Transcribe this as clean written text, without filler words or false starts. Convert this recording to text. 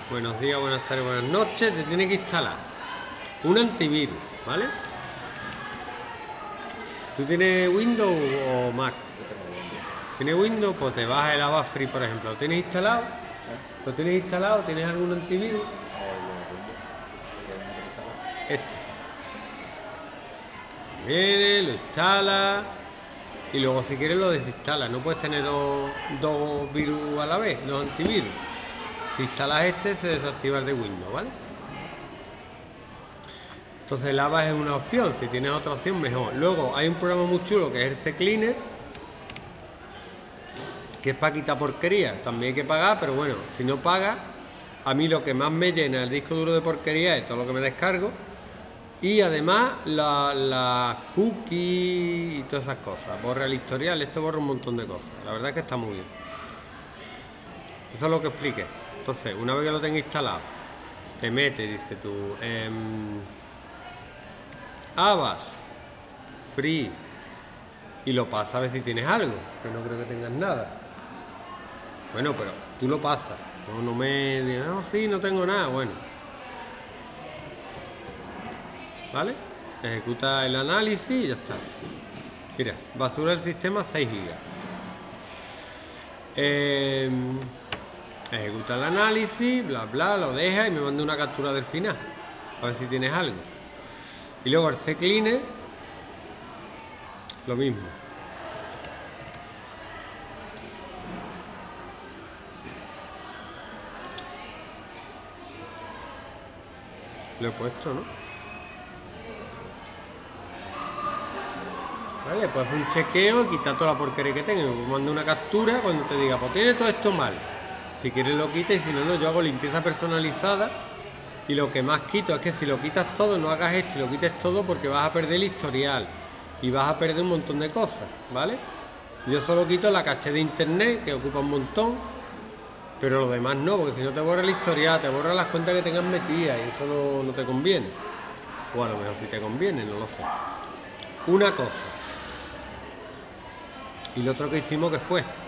Buenos días, buenas tardes, buenas noches. Te tiene que instalar un antivirus, ¿vale? ¿Tú tienes Windows o Mac? ¿Tienes Windows? Pues te bajas el Avast Free, por ejemplo. ¿Lo tienes instalado? ¿Lo tienes instalado? ¿Tienes algún antivirus? Este. Viene, lo instala y luego si quieres lo desinstala. No puedes tener dos virus a la vez, dos antivirus. Si instalas este, se desactiva el de Windows, ¿vale? Entonces el Avast es una opción, si tienes otra opción mejor. Luego hay un programa muy chulo que es el CCleaner, que es para quitar porquería. También hay que pagar, pero bueno, si no pagas, a mí lo que más me llena el disco duro de porquería es todo lo que me descargo. Y además la cookies y todas esas cosas. Borra el historial, esto borra un montón de cosas. La verdad es que está muy bien. Eso es lo que expliqué. Entonces, una vez que lo tengas instalado, te metes, dice tú, Avast Free, y lo pasas a ver si tienes algo, que no creo que tengas nada. Bueno, pero tú lo pasas. No me digas, no, sí, no tengo nada. Bueno, ¿vale? Ejecuta el análisis y ya está. Mira, basura del sistema 6 GB. Ejecuta el análisis, bla bla, lo deja y me manda una captura del final. A ver si tienes algo. Y luego el CCleaner, lo mismo. Lo he puesto, ¿no? Vale, puedes hacer un chequeo y quitar toda la porquería que tenga. Me manda una captura cuando te diga, pues tiene todo esto mal. Si quieres lo quita y si no, no. Yo hago limpieza personalizada y lo que más quito es que si lo quitas todo, no hagas esto y lo quites todo porque vas a perder el historial y vas a perder un montón de cosas, ¿vale? Yo solo quito la caché de internet, que ocupa un montón, pero lo demás no, porque si no te borra el historial, te borra las cuentas que tengas metidas y eso no te conviene. O a lo mejor si te conviene, no lo sé. Una cosa. Y lo otro que hicimos, que fue